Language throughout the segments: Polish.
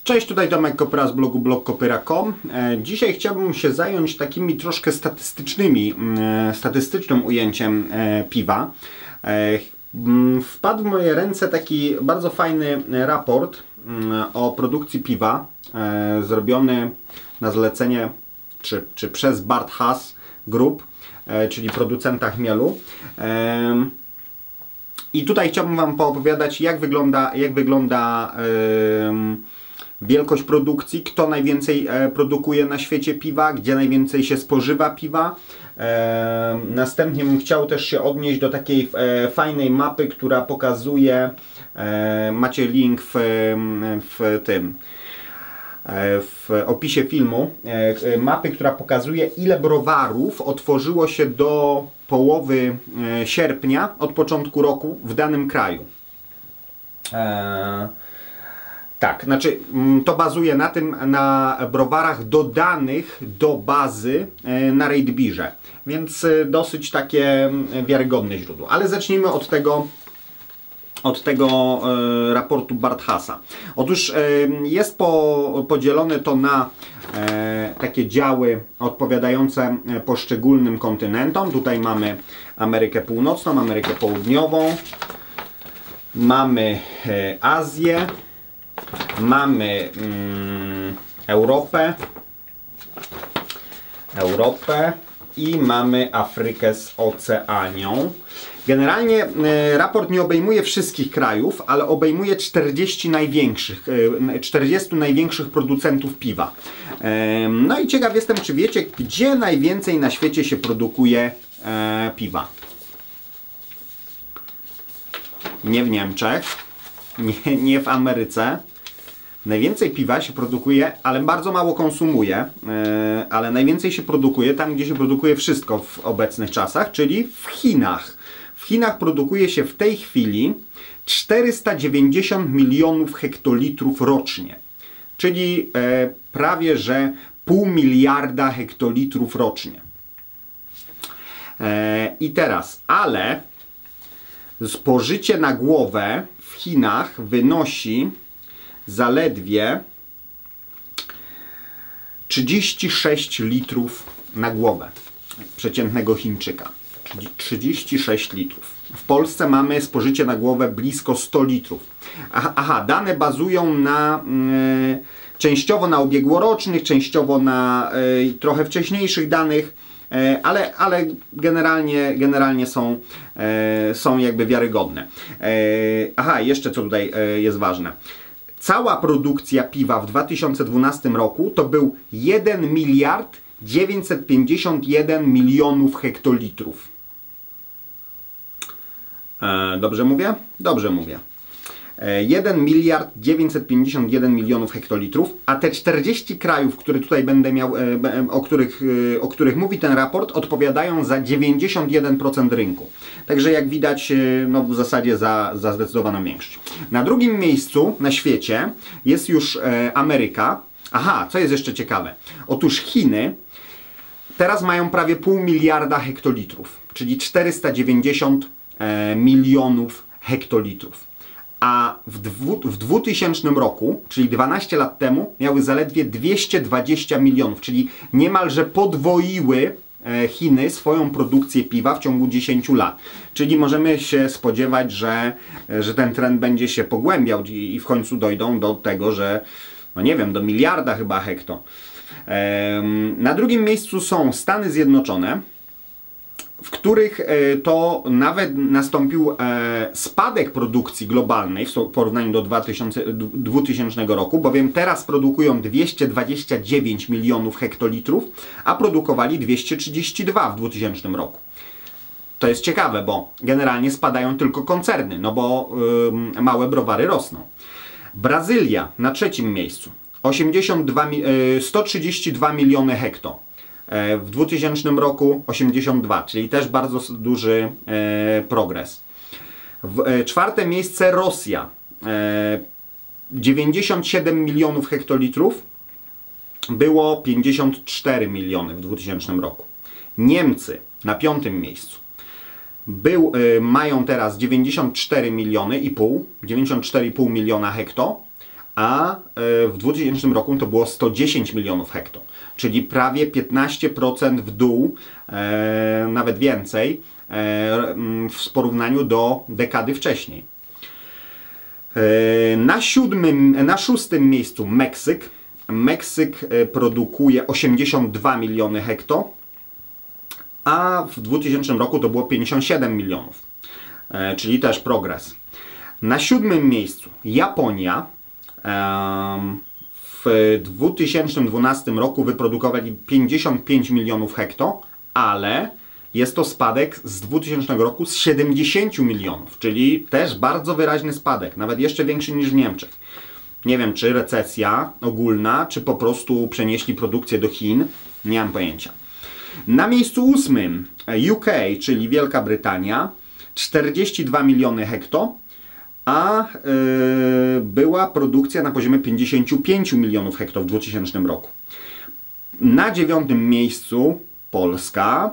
Cześć, tutaj Tomek Kopyra z blogu blogkopyra.com. Dzisiaj chciałbym się zająć takimi troszkę statystycznym ujęciem piwa. Wpadł w moje ręce taki bardzo fajny raport o produkcji piwa, zrobiony na zlecenie czy przez Bart Haas Group, czyli producenta chmielu. I tutaj chciałbym Wam poopowiadać, jak wygląda wielkość produkcji, kto najwięcej produkuje na świecie piwa, gdzie najwięcej się spożywa piwa. Następnie bym chciał też się odnieść do takiej fajnej mapy, która pokazuje, macie link w opisie filmu, mapy, która pokazuje, ile browarów otworzyło się do połowy sierpnia od początku roku w danym kraju. Tak, znaczy to bazuje na browarach dodanych do bazy na RateBeerze, więc dosyć takie wiarygodne źródło. Ale zacznijmy od tego raportu Bart Haasa. Otóż jest podzielone to na takie działy odpowiadające poszczególnym kontynentom. Tutaj mamy Amerykę Północną, Amerykę Południową, mamy Azję, mamy Europę i mamy Afrykę z Oceanią. Generalnie raport nie obejmuje wszystkich krajów, ale obejmuje 40 największych producentów piwa. No i ciekaw jestem, czy wiecie, gdzie najwięcej na świecie się produkuje piwa. Nie w Niemczech, nie w Ameryce. Najwięcej piwa się produkuje, ale bardzo mało konsumuje, ale najwięcej się produkuje tam, gdzie się produkuje wszystko w obecnych czasach, czyli w Chinach. W Chinach produkuje się w tej chwili 490 milionów hektolitrów rocznie, czyli prawie że 0,5 miliarda hektolitrów rocznie. I teraz, ale spożycie na głowę w Chinach wynosi zaledwie 36 litrów na głowę przeciętnego Chińczyka. Czyli 36 litrów. W Polsce mamy spożycie na głowę blisko 100 litrów. Aha, dane bazują na częściowo na ubiegłorocznych, częściowo na trochę wcześniejszych danych, ale generalnie są jakby wiarygodne. Aha, jeszcze co tutaj jest ważne. Cała produkcja piwa w 2012 roku to był 1 miliard 951 milionów hektolitrów. Dobrze mówię? Dobrze mówię. 1 miliard 951 milionów hektolitrów, a te 40 krajów, które tutaj będę miał, o których mówi ten raport, odpowiadają za 91% rynku. Także jak widać, no w zasadzie za zdecydowaną większość. Na drugim miejscu na świecie jest już Ameryka. Aha, co jest jeszcze ciekawe. Otóż Chiny teraz mają prawie 0,5 miliarda hektolitrów, czyli 490 milionów hektolitrów. A w 2000 roku, czyli 12 lat temu, miały zaledwie 220 milionów, czyli niemalże podwoiły Chiny swoją produkcję piwa w ciągu 10 lat. Czyli możemy się spodziewać, że ten trend będzie się pogłębiał i w końcu dojdą do tego, że, no nie wiem, do miliarda chyba hekto. Na drugim miejscu są Stany Zjednoczone, w których to nawet nastąpił spadek produkcji globalnej w porównaniu do 2000 roku, bowiem teraz produkują 229 milionów hektolitrów, a produkowali 232 w 2000 roku. To jest ciekawe, bo generalnie spadają tylko koncerny, no bo małe browary rosną. Brazylia na trzecim miejscu, 132 miliony hekto. W 2000 roku 82, czyli też bardzo duży progres. Czwarte miejsce Rosja, 97 milionów hektolitrów, było 54 miliony w 2000 roku. Niemcy na piątym miejscu mają teraz 94,5 miliona hekto, a w 2000 roku to było 110 milionów hekto, czyli prawie 15% w dół, nawet więcej, w porównaniu do dekady wcześniej. Na szóstym miejscu Meksyk. Meksyk produkuje 82 miliony hekto, a w 2000 roku to było 57 milionów, czyli też progres. Na siódmym miejscu Japonia. W 2012 roku wyprodukowali 55 milionów hekto, ale jest to spadek z 2000 roku z 70 milionów, czyli też bardzo wyraźny spadek, nawet jeszcze większy niż w Niemczech. Nie wiem, czy recesja ogólna, czy po prostu przenieśli produkcję do Chin, nie mam pojęcia. Na miejscu ósmym UK, czyli Wielka Brytania, 42 miliony hekto, a była produkcja na poziomie 55 milionów hekto w 2000 roku. Na dziewiątym miejscu Polska,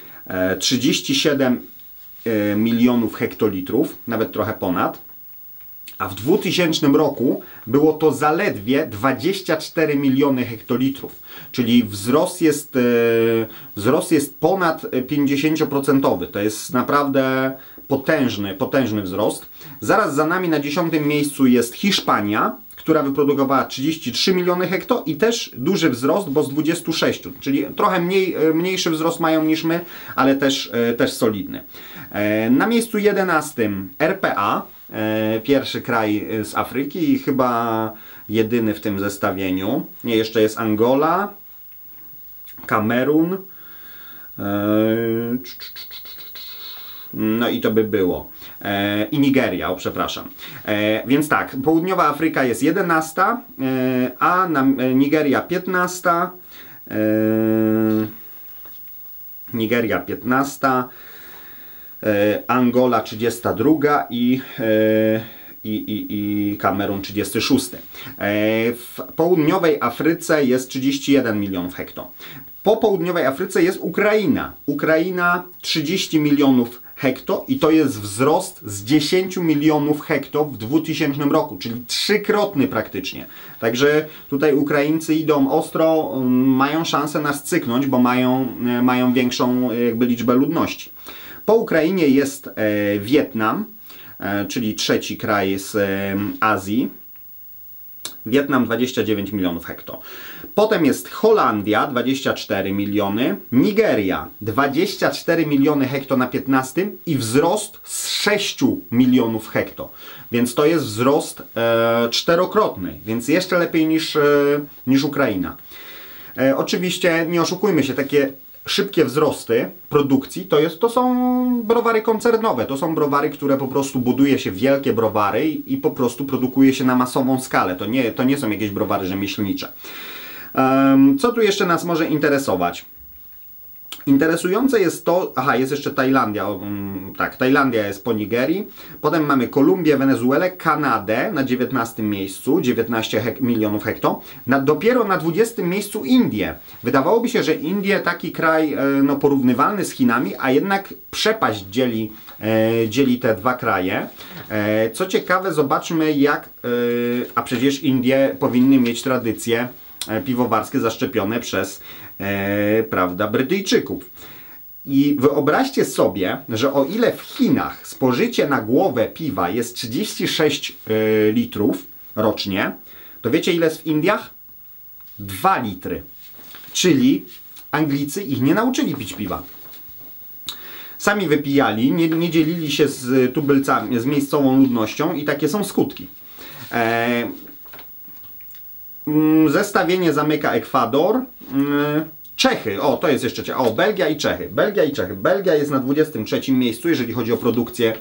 37 milionów hektolitrów, nawet trochę ponad, a w 2000 roku było to zaledwie 24 miliony hektolitrów, czyli wzrost jest ponad 50%. To jest naprawdę potężny wzrost. Zaraz za nami na 10. miejscu jest Hiszpania, która wyprodukowała 33 miliony hekto i też duży wzrost, bo z 26, czyli trochę mniejszy wzrost mają niż my, ale też solidny. Na miejscu 11 RPA, pierwszy kraj z Afryki i chyba jedyny w tym zestawieniu. Nie, jeszcze jest Angola, Kamerun, no i to by było. I Nigeria, przepraszam. Więc tak, Południowa Afryka jest 11, a Nigeria 15. Nigeria 15. Angola 32 i Kamerun 36. W Południowej Afryce jest 31 milionów hekto. Po Południowej Afryce jest Ukraina. Ukraina 30 milionów hekto i to jest wzrost z 10 milionów hekto w 2000 roku, czyli trzykrotny praktycznie. Także tutaj Ukraińcy idą ostro, mają szansę nas cyknąć, bo mają większą jakby liczbę ludności. Po Ukrainie jest Wietnam, czyli trzeci kraj z Azji. Wietnam 29 milionów hekto. Potem jest Holandia 24 miliony, Nigeria 24 miliony hekto na 15 i wzrost z 6 milionów hekto. Więc to jest wzrost czterokrotny, więc jeszcze lepiej niż Ukraina. Oczywiście nie oszukujmy się, takie szybkie wzrosty produkcji to są browary koncernowe, to są browary, które po prostu buduje się wielkie browary i po prostu produkuje się na masową skalę. To nie są jakieś browary rzemieślnicze. Co tu jeszcze nas może interesować? Interesujące jest to, jest jeszcze Tajlandia, tak, Tajlandia jest po Nigerii, potem mamy Kolumbię, Wenezuelę, Kanadę na 19 miejscu, 19 milionów hekto, dopiero na 20 miejscu Indie. Wydawałoby się, że Indie taki kraj porównywalny z Chinami, a jednak przepaść dzieli te dwa kraje. Co ciekawe, zobaczmy a przecież Indie powinny mieć tradycje piwowarskie zaszczepione przez Brytyjczyków. I wyobraźcie sobie, że o ile w Chinach spożycie na głowę piwa jest 36 litrów rocznie, to wiecie ile jest w Indiach? 2 litry. Czyli Anglicy ich nie nauczyli pić piwa. Sami wypijali, nie dzielili się z tubylcami, z miejscową ludnością i takie są skutki. Zestawienie zamyka Ekwador, Czechy, to jest jeszcze Belgia i Czechy. Belgia jest na 23 miejscu, jeżeli chodzi o produkcję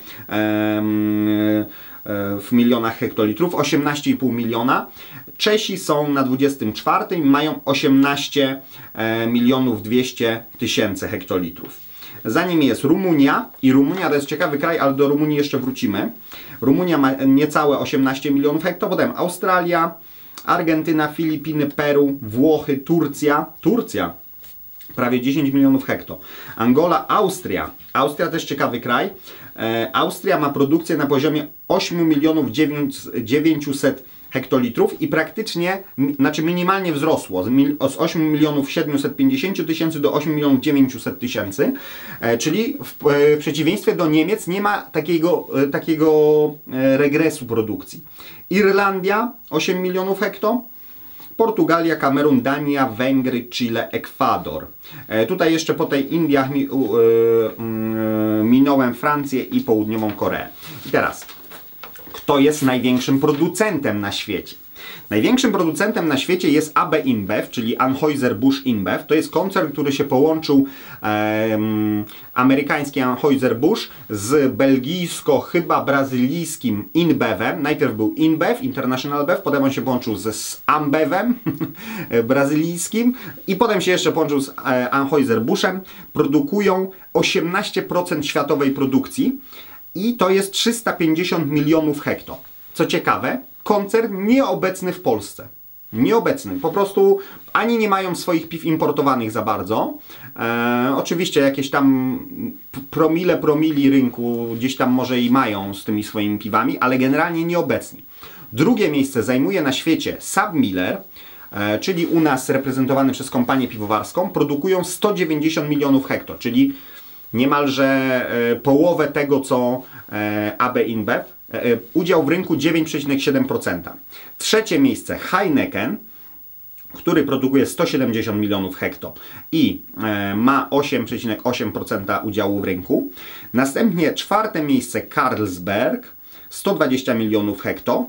w milionach hektolitrów, 18,5 miliona. Czesi są na 24, mają 18 milionów 200 tysięcy hektolitrów. Za nimi jest Rumunia i Rumunia to jest ciekawy kraj, ale do Rumunii jeszcze wrócimy. Rumunia ma niecałe 18 milionów hekto, potem Australia, Argentyna, Filipiny, Peru, Włochy, Turcja prawie 10 milionów hekto. Angola, Austria też ciekawy kraj. Austria ma produkcję na poziomie 8 milionów 900 hektolitrów i praktycznie, znaczy minimalnie wzrosło z 8 750 000 do 8 900 000, czyli w przeciwieństwie do Niemiec nie ma takiego regresu produkcji. Irlandia 8 milionów hekto, Portugalia, Kamerun, Dania, Węgry, Chile, Ekwador. Tutaj jeszcze po tej Indiach minąłem Francję i Południową Koreę. I teraz, kto jest największym producentem na świecie? Największym producentem na świecie jest AB InBev, czyli Anheuser-Busch InBev. To jest koncern, który się połączył, amerykański Anheuser-Busch z belgijsko, chyba brazylijskim InBevem. Najpierw był InBev, International Bev, potem on się połączył z Ambevem brazylijskim i potem się jeszcze połączył z Anheuser-Buschem. Produkują 18% światowej produkcji i to jest 350 milionów hekto. Co ciekawe, koncern nieobecny w Polsce. Nieobecny. Po prostu ani nie mają swoich piw importowanych za bardzo. Oczywiście jakieś tam promili rynku gdzieś tam może i mają z tymi swoimi piwami, ale generalnie nieobecni. Drugie miejsce zajmuje na świecie SABMiller, czyli u nas reprezentowany przez kompanię piwowarską. Produkują 190 milionów hekto, czyli niemalże połowę tego, co AB InBev. Udział w rynku 9,7%. Trzecie miejsce Heineken, który produkuje 170 milionów hekto i ma 8,8% udziału w rynku. Następnie czwarte miejsce Carlsberg, 120 milionów hekto,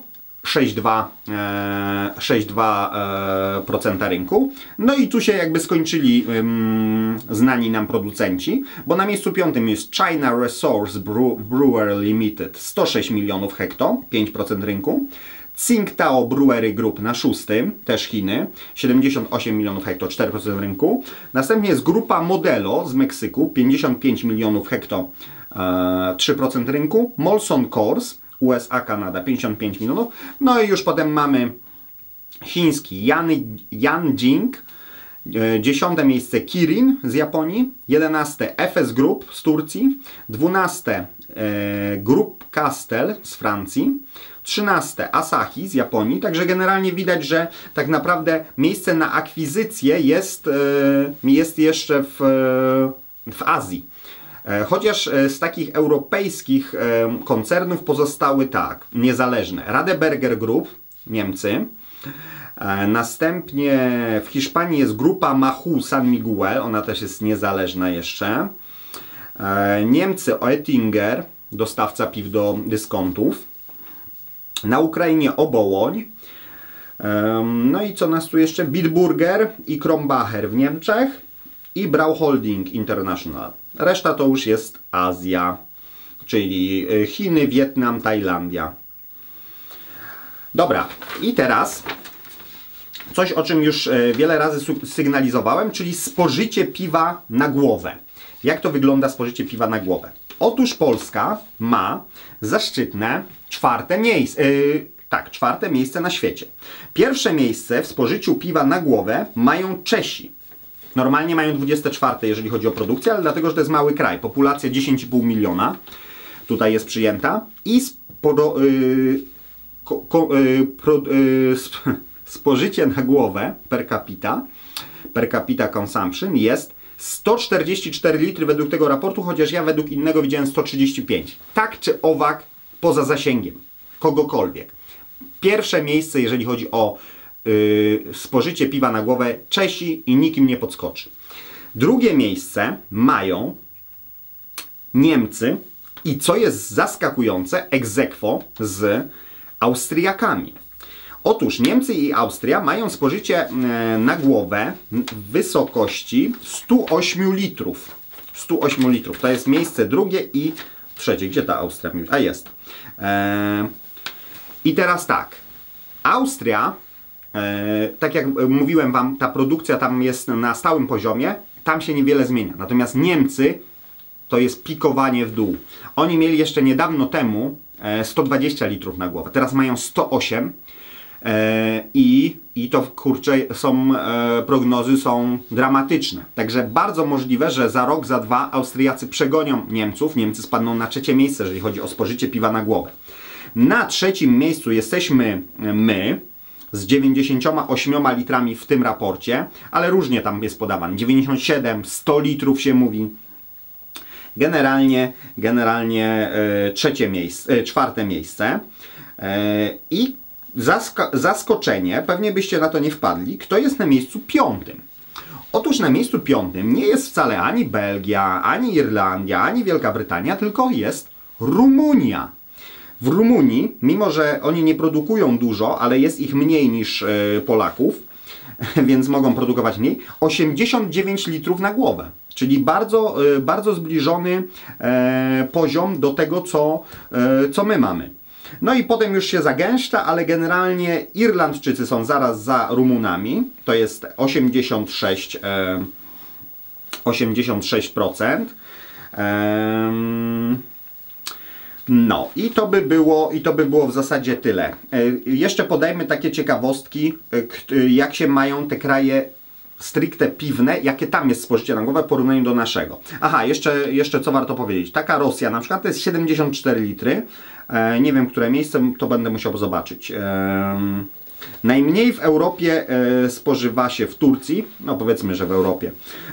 6,2% rynku. No i tu się jakby skończyli znani nam producenci, bo na miejscu piątym jest China Resource Brewer Limited, 106 milionów hekto, 5% rynku. Tsingtao Brewery Group na szóstym, też Chiny, 78 milionów hekto, 4% rynku. Następnie jest grupa Modelo z Meksyku, 55 milionów hekto, 3% rynku. Molson Coors, USA, Kanada, 55 milionów. No i już potem mamy chiński Yanjing, 10 miejsce Kirin z Japonii, 11 FS Group z Turcji, 12 Group Castel z Francji, 13 Asahi z Japonii, także generalnie widać, że tak naprawdę miejsce na akwizycję jest jeszcze w Azji. Chociaż z takich europejskich koncernów pozostały tak, niezależne. Radeberger Group, Niemcy. Następnie w Hiszpanii jest grupa Mahou San Miguel, ona też jest niezależna jeszcze. Niemcy Oettinger, dostawca piw do dyskontów. Na Ukrainie Obołoń. No i co nas tu jeszcze? Bitburger i Krombacher w Niemczech i Brau Holding International. Reszta to już jest Azja, czyli Chiny, Wietnam, Tajlandia. Dobra, i teraz coś, o czym już wiele razy sygnalizowałem, czyli spożycie piwa na głowę. Jak to wygląda spożycie piwa na głowę? Otóż Polska ma zaszczytne czwarte miejsce na świecie. Pierwsze miejsce w spożyciu piwa na głowę mają Czesi. Normalnie mają 24, jeżeli chodzi o produkcję, ale dlatego, że to jest mały kraj. Populacja 10,5 miliona tutaj jest przyjęta i spożycie na głowę per capita consumption jest 144 litry według tego raportu, chociaż ja według innego widziałem 135. Tak czy owak, poza zasięgiem kogokolwiek. Pierwsze miejsce, jeżeli chodzi o spożycie piwa na głowę, Czesi i nikim nie podskoczy. Drugie miejsce mają Niemcy i co jest zaskakujące, ex aequo z Austriakami. Otóż Niemcy i Austria mają spożycie na głowę w wysokości 108 litrów. 108 litrów. To jest miejsce drugie i trzecie. Gdzie ta Austria? A jest. I teraz tak. Austria, tak jak mówiłem Wam, ta produkcja tam jest na stałym poziomie. Tam się niewiele zmienia. Natomiast Niemcy to jest pikowanie w dół. Oni mieli jeszcze niedawno temu 120 litrów na głowę. Teraz mają 108. I to kurczę, prognozy są dramatyczne. Także bardzo możliwe, że za rok, za dwa Austriacy przegonią Niemców. Niemcy spadną na trzecie miejsce, jeżeli chodzi o spożycie piwa na głowę. Na trzecim miejscu jesteśmy my z 98 litrami w tym raporcie, ale różnie tam jest podawane. 97, 100 litrów się mówi. Generalnie czwarte miejsce. I zaskoczenie, pewnie byście na to nie wpadli, kto jest na miejscu piątym. Otóż na miejscu piątym nie jest wcale ani Belgia, ani Irlandia, ani Wielka Brytania, tylko jest Rumunia. W Rumunii, mimo że oni nie produkują dużo, ale jest ich mniej niż Polaków, więc mogą produkować mniej, 89 litrów na głowę. Czyli bardzo zbliżony poziom do tego, co my mamy. No i potem już się zagęszcza, ale generalnie Irlandczycy są zaraz za Rumunami. To jest 86%. No i to by było w zasadzie tyle. Jeszcze podajmy takie ciekawostki, jak się mają te kraje stricte piwne, jakie tam jest spożycie na głowę w porównaniu do naszego. Aha, jeszcze co warto powiedzieć. Taka Rosja na przykład to jest 74 litry. Nie wiem, które miejsce, to będę musiał zobaczyć. Najmniej w Europie spożywa się w Turcji, no powiedzmy, że w Europie.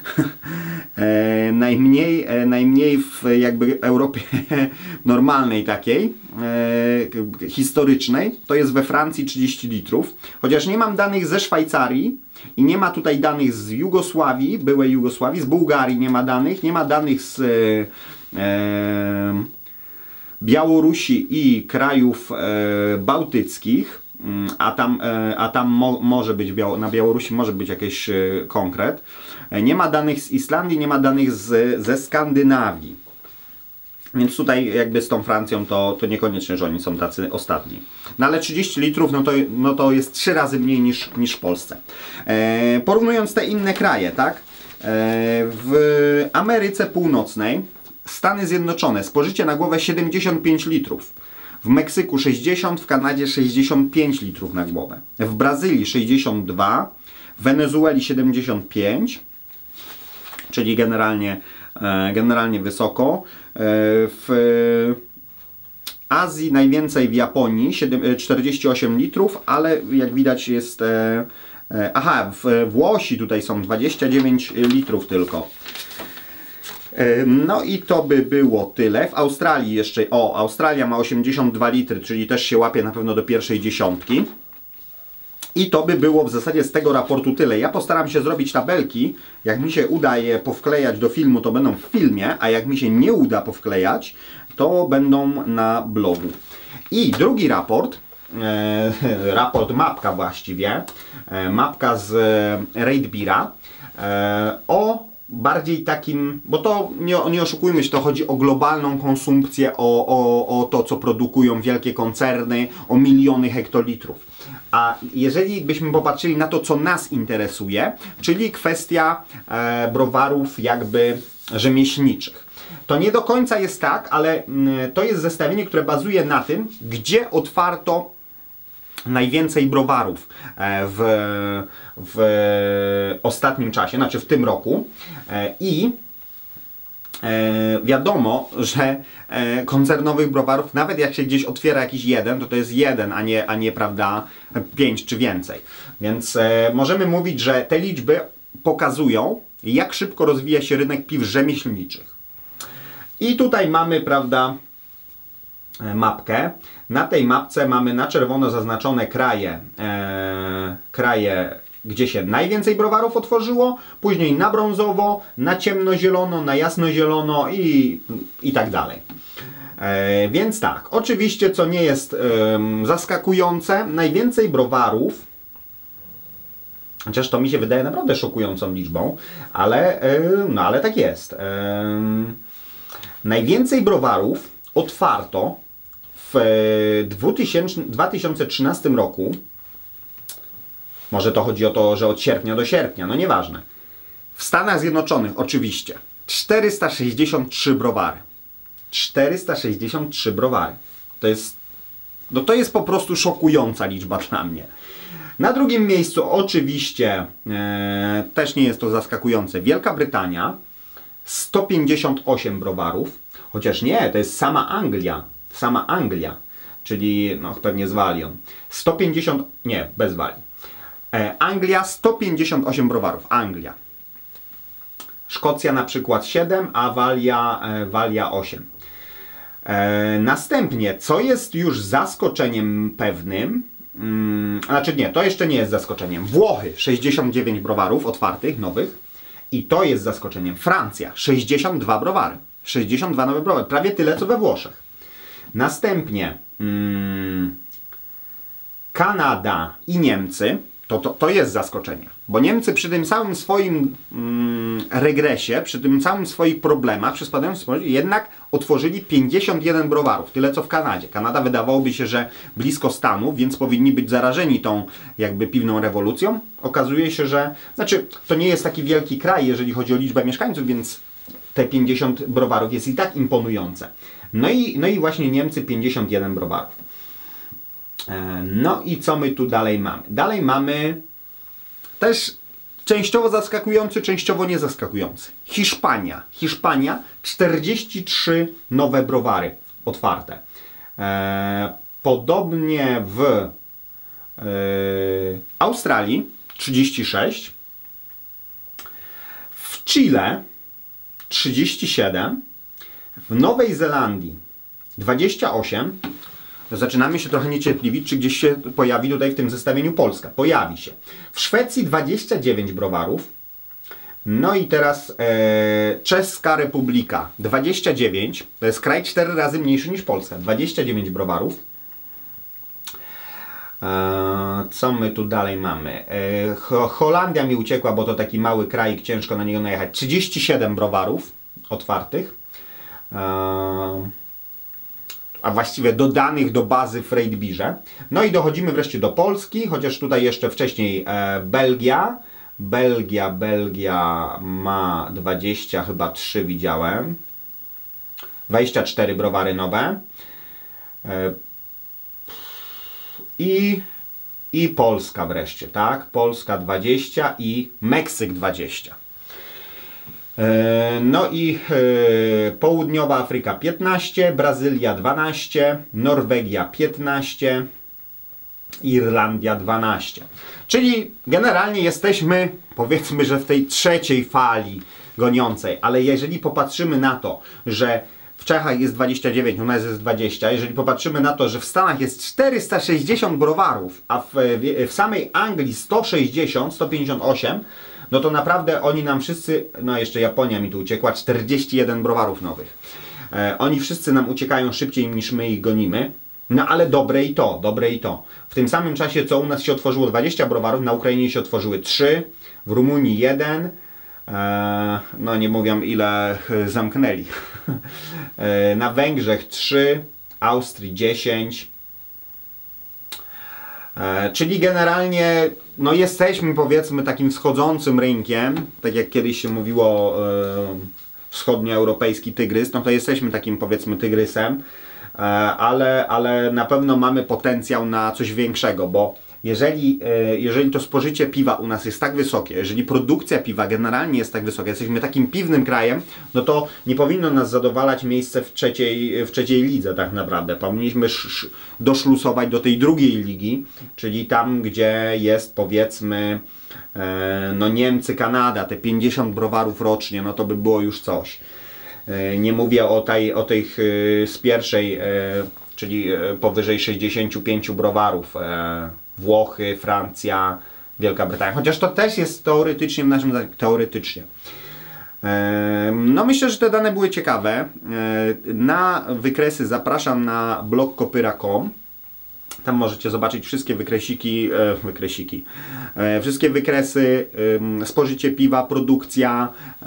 Najmniej w jakby Europie normalnej takiej, historycznej, to jest we Francji 30 litrów. Chociaż nie mam danych ze Szwajcarii i nie ma tutaj danych z Jugosławii, byłej Jugosławii, z Bułgarii nie ma danych z Białorusi i krajów bałtyckich, a tam może być, na Białorusi może być jakiś konkret. Nie ma danych z Islandii, nie ma danych ze Skandynawii. Więc tutaj jakby z tą Francją to niekoniecznie, że oni są tacy ostatni. No ale 30 litrów no to jest 3 razy mniej niż w Polsce. Porównując te inne kraje, tak? W Ameryce Północnej Stany Zjednoczone spożycie na głowę 75 litrów. W Meksyku 60, w Kanadzie 65 litrów na głowę. W Brazylii 62, w Wenezueli 75, czyli generalnie wysoko. W Azji najwięcej w Japonii 48 litrów, ale jak widać jest... Aha, Włosi tutaj są 29 litrów tylko. No i to by było tyle. W Australii jeszcze, Australia ma 82 litry, czyli też się łapie na pewno do pierwszej dziesiątki. I to by było w zasadzie z tego raportu tyle. Ja postaram się zrobić tabelki. Jak mi się uda je powklejać do filmu, to będą w filmie, a jak mi się nie uda powklejać, to będą na blogu. I drugi raport, raport mapka właściwie, mapka z Ratebira, o bardziej takim, bo to nie oszukujmy się, to chodzi o globalną konsumpcję, o to, co produkują wielkie koncerny, o miliony hektolitrów. A jeżeli byśmy popatrzyli na to, co nas interesuje, czyli kwestia browarów jakby rzemieślniczych, to nie do końca jest tak, ale to jest zestawienie, które bazuje na tym, gdzie otwarto najwięcej browarów w ostatnim czasie, znaczy w tym roku. I wiadomo, że koncernowych browarów, nawet jak się gdzieś otwiera jakiś jeden, to jest jeden, a nie prawda, 5 czy więcej. Więc możemy mówić, że te liczby pokazują, jak szybko rozwija się rynek piw rzemieślniczych. I tutaj mamy, prawda, mapkę. Na tej mapce mamy na czerwono zaznaczone kraje, gdzie się najwięcej browarów otworzyło, później na brązowo, na ciemnozielono, na jasnozielono i tak dalej. Więc tak, oczywiście, co nie jest zaskakujące, najwięcej browarów, chociaż to mi się wydaje naprawdę szokującą liczbą, ale tak jest. Najwięcej browarów otwarto w 2013 roku. Może to chodzi o to, że od sierpnia do sierpnia, no nieważne. W Stanach Zjednoczonych oczywiście 463 browary. 463 browary. To jest po prostu szokująca liczba dla mnie. Na drugim miejscu oczywiście też nie jest to zaskakujące. Wielka Brytania 158 browarów. Chociaż nie, to jest sama Anglia. Sama Anglia. czyli no, pewnie z Walią. 150, nie, bez Wali. Anglia 158 browarów. Anglia. Szkocja na przykład 7, a Walia 8. Następnie, co jest już zaskoczeniem pewnym, znaczy nie, to jeszcze nie jest zaskoczeniem. Włochy 69 browarów otwartych, nowych. I to jest zaskoczeniem. Francja 62 browary. 62 nowe browary. Prawie tyle co we Włoszech. Następnie Kanada i Niemcy. To jest zaskoczenie. Bo Niemcy przy tym całym swoim regresie, przy tym całym swoich problemach, przy spadającym społeczeństwie, jednak otworzyli 51 browarów. Tyle co w Kanadzie. Kanada wydawałoby się, że blisko Stanów, więc powinni być zarażeni tą jakby piwną rewolucją. Okazuje się, że... Znaczy, to nie jest taki wielki kraj, jeżeli chodzi o liczbę mieszkańców, więc te 50 browarów jest i tak imponujące. No i właśnie Niemcy 51 browarów. No i co my tu dalej mamy? Dalej mamy też częściowo zaskakujący, częściowo niezaskakujący. Hiszpania. Hiszpania 43 nowe browary otwarte. Podobnie w Australii 36. W Chile 37. W Nowej Zelandii 28. Zaczynamy się trochę niecierpliwić, czy gdzieś się pojawi tutaj w tym zestawieniu Polska. Pojawi się. W Szwecji 29 browarów. No i teraz Czeska Republika 29. To jest kraj 4 razy mniejszy niż Polska. 29 browarów. Co my tu dalej mamy? Holandia mi uciekła, bo to taki mały kraj, ciężko na niego najechać. 37 browarów otwartych. A właściwie dodanych do bazy w Raidbirze. No i dochodzimy wreszcie do Polski, chociaż tutaj jeszcze wcześniej Belgia. Belgia ma 20, chyba 3 widziałem. 24 browary nowe. I Polska wreszcie, tak? Polska 20 i Meksyk 20. No i Południowa Afryka 15, Brazylia 12, Norwegia 15, Irlandia 12. Czyli generalnie jesteśmy, powiedzmy, że w tej trzeciej fali goniącej, ale jeżeli popatrzymy na to, że w Czechach jest 29, u nas jest 20, jeżeli popatrzymy na to, że w Stanach jest 460 browarów, a w samej Anglii 160, 158, no to naprawdę oni nam wszyscy, no jeszcze Japonia mi tu uciekła, 41 browarów nowych. Oni wszyscy nam uciekają szybciej niż my ich gonimy. No ale dobre i to, dobre i to. W tym samym czasie, co u nas się otworzyło 20 browarów, na Ukrainie się otworzyły 3, w Rumunii 1, no nie mówię ile zamknęli. Na Węgrzech 3, Austrii 10. Czyli generalnie no jesteśmy, powiedzmy, takim wschodzącym rynkiem, tak jak kiedyś się mówiło wschodnioeuropejski tygrys, no to jesteśmy takim, powiedzmy, tygrysem, ale na pewno mamy potencjał na coś większego, bo jeżeli to spożycie piwa u nas jest tak wysokie, jeżeli produkcja piwa generalnie jest tak wysoka, jesteśmy takim piwnym krajem, no to nie powinno nas zadowalać miejsce w trzeciej lidze tak naprawdę. Powinniśmy doszlusować do tej drugiej ligi, czyli tam, gdzie jest, powiedzmy, no Niemcy, Kanada, te 50 browarów rocznie, no to by było już coś. Nie mówię o tych z pierwszej, czyli powyżej 65 browarów. Włochy, Francja, Wielka Brytania. Chociaż to też jest teoretycznie w naszym zdaniem. Teoretycznie. No myślę, że te dane były ciekawe. Na wykresy zapraszam na blog kopyra.com. Tam możecie zobaczyć wszystkie wszystkie wykresy, spożycie piwa, produkcja,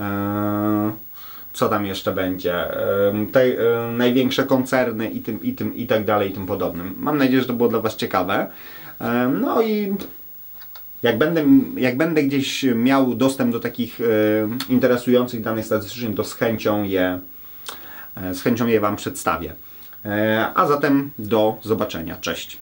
co tam jeszcze będzie, te największe koncerny i tak dalej i tym podobnym. Mam nadzieję, że to było dla Was ciekawe. No i jak będę gdzieś miał dostęp do takich interesujących danych statystycznych, to z chęcią je Wam przedstawię. A zatem do zobaczenia. Cześć.